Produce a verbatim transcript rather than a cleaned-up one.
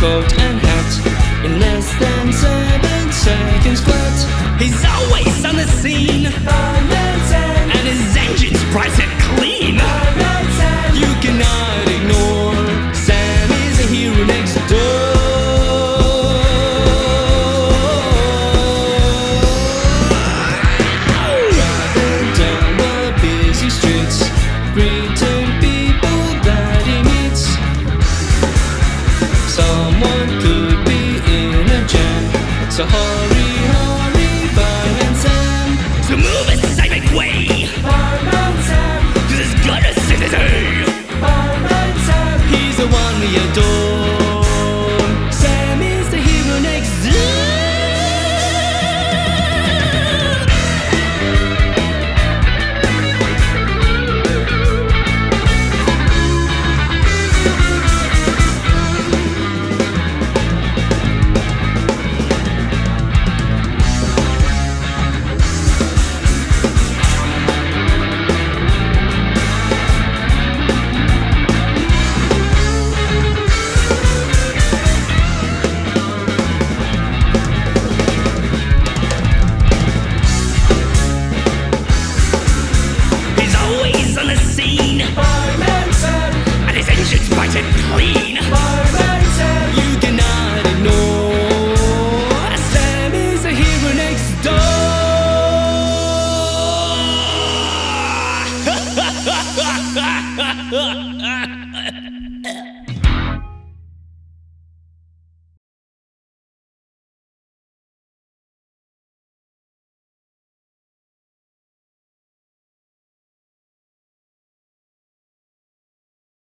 coat and hat in less than seven seconds flat. He's always on the scene, Fireman Sam, and his engine's bright and clean. Fireman Sam, You cannot ignore Sam is the hero next door. Driving down the busy streets, greeting people that he meets. Someone could be in a jam, so hurry, hurry, Fireman Sam. So move aside, make way, Fireman Sam, 'cause it's gonna save the day. Fireman Sam, he's the one we adore. Sam is the hero next door. He's always on the scene, Fireman Sam, and his engine's bright and clean. Fireman Sam, you cannot ignore. Sam is the hero next door.